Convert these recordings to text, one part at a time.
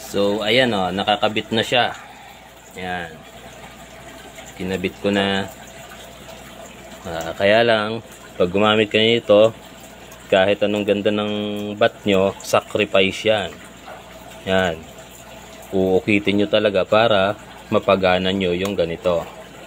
So ayan o, nakakabit na siya. Ayan. Kinabit ko na. Kaya lang, pag gumamit ka nito, kahit anong ganda ng bat nyo, sacrifice yan. Yan. Uukitin nyo talaga para mapagana nyo yung ganito.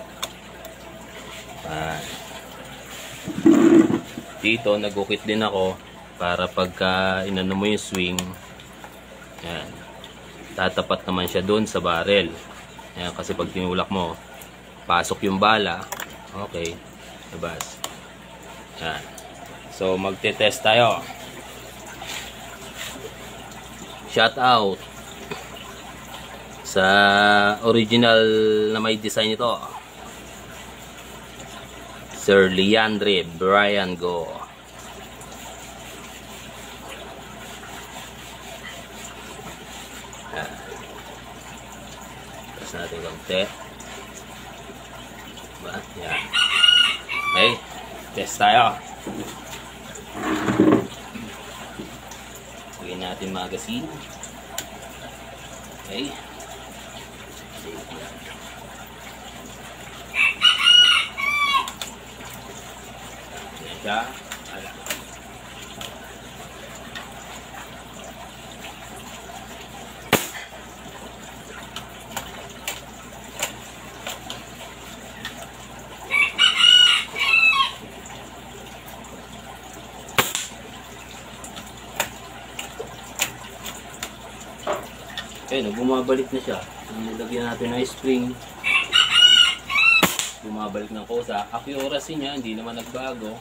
Dito, nag-ukit din ako para pagka inano mo yung swing, yan, tatapat naman siya doon sa barrel. Yan, kasi pag tinulak mo, pasok yung bala. Okay. Labas. Yan. So, magte-test tayo. Shout out sa original na may design ito, Sir Leandre Brian Go. Yan. Tapos natin konti. Diba? Yan. Okay. Test tayo. Lagyan natin magazine. Okay. Ayan siya. Okay, bumabalik na siya. Nilagyan natin ng spring. Bumabalik ng kusa. Accuracy niya, hindi naman nagbago.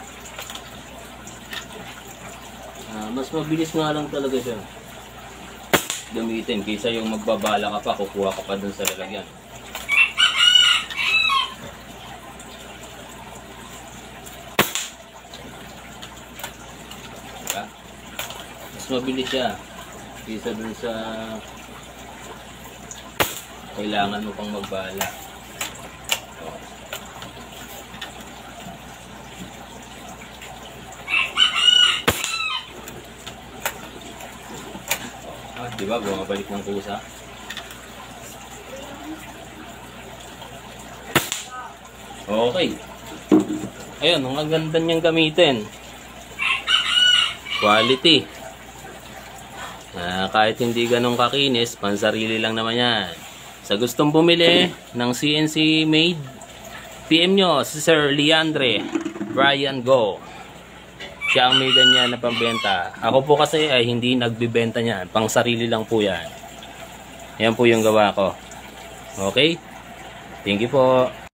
Mas mabilis nga lang talaga siya gamitin kaysa yung magbabala ka pa, kukuha ka pa dun sa lalagyan. Diba? Mas mabilis siya kaysa dun sa kailangan mo pang magbala. Diba? Bumabalik ng kusa. Okay. Ayun, ang ganda niyang gamitin. Quality. Kahit hindi ganun kakinis, pansarili lang naman yan. Sa gustong bumili ng CNC made, PM nyo si Sir Leandre Brian Go. Siya ang may ganyan na pambenta. Ako po kasi ay hindi nagbibenta niyan. Pang sarili lang po yan. Yan po yung gawa ko. Okay? Thank you po.